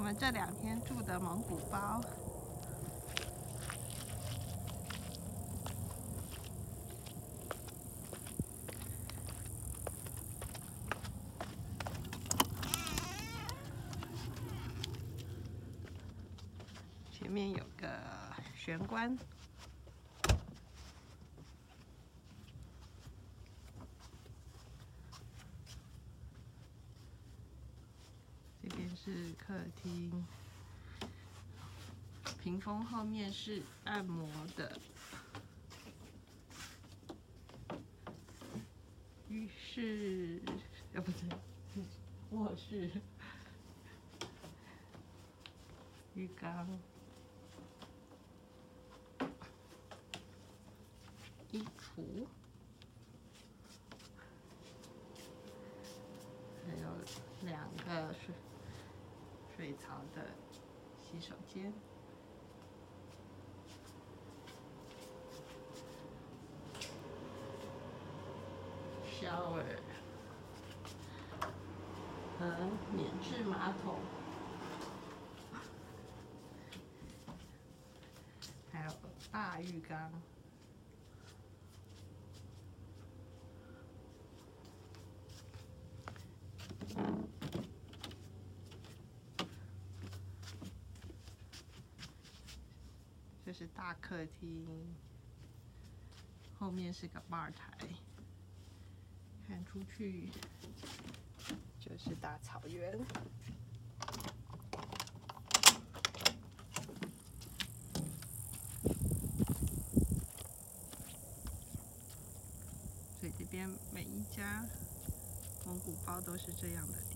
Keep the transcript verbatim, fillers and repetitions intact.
们这两天住的蒙古包。前面有个玄关，这边是客厅，屏风后面是按摩的浴室，呃，不是卧室，浴缸。 衣橱，还有两个水水槽的洗手间，shower 和免治马桶，还有大浴缸。 这是大客厅，后面是个吧台，看出去就是大草原。所以这边每一家蒙古包都是这样的。